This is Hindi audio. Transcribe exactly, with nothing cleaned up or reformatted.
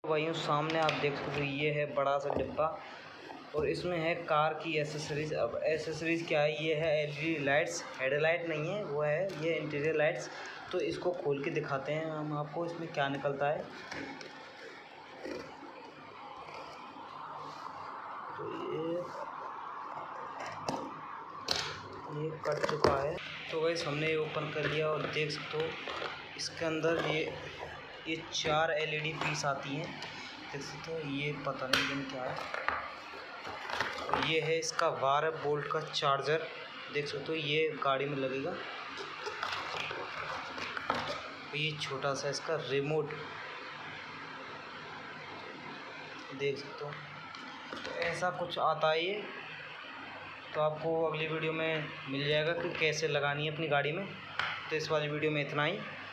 भाइयों सामने आप देख सकते हो ये है बड़ा सा डिब्बा और इसमें है कार की एसेसरीज। अब एसेसरीज क्या है, ये है एलईडी लाइट्स, हेडलाइट नहीं है वो है ये इंटीरियर लाइट्स। तो इसको खोल के दिखाते हैं हम आपको इसमें क्या निकलता है। तो ये ये कट चुका है। तो वैसे हमने ये ओपन कर लिया और देख सकते हो इसके अंदर ये ये चार एलईडी पीस आती हैं। देख सकते हो ये पता नहीं लेकिन क्या है। ये है इसका बारह वोल्ट का चार्जर, देख सकते हो ये गाड़ी में लगेगा। ये छोटा सा इसका रिमोट देख सकते हो, तो ऐसा कुछ आता है ये। तो आपको अगली वीडियो में मिल जाएगा कि कैसे लगानी है अपनी गाड़ी में। तो इस वाली वीडियो में इतना ही।